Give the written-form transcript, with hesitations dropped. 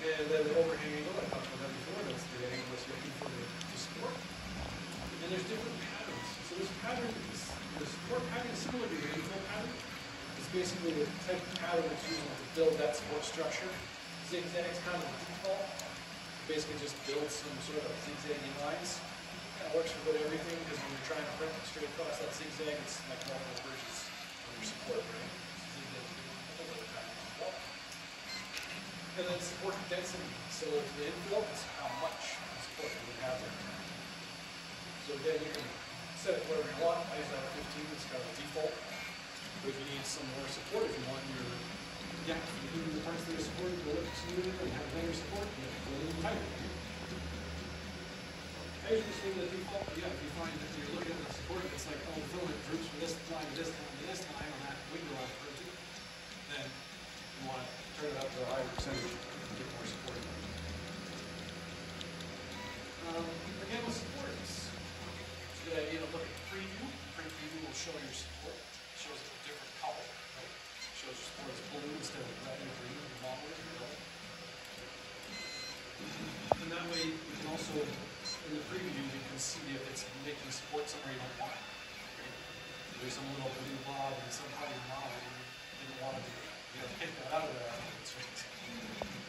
And then the overhang angle, I talked about that before, that's the angle it's looking for to support. And there's different patterns. So this pattern, the support pattern is similar to the infill pattern. It's basically the type of pattern that's used to build that support structure. Zigzags kind of default. Basically just build some sort of zigzagging lines. Kind of works for about everything because when you're trying to print straight across that zigzag, it's like multiple versions of your support, right? Zigzags do a whole other pattern as well. And then support density. So the infill is how much support you would have there. So again, you can set it wherever you want. I use that at 15, it's kind of a default. But if you need some more support, if you want your even the parts that are supported go up smoother and have better support, you have to go a little tighter. I usually just leave the default, but yeah, if you find that you're looking at the support, it's like, oh, the filament droops from this line to this line to this line on that window on the protein, then you want to turn it up to a higher percentage to get more support. Again, with support, it's a good idea to look at the preview. Print preview will show your support. It shows it a different color, right? It shows your support as blue instead of red and green in the model. And that way, you can also, in the preview, you can see if it's making support somewhere you don't want it. Right? There's some little blue blob and some part of your model you didn't want to do. You have to pick that out of there.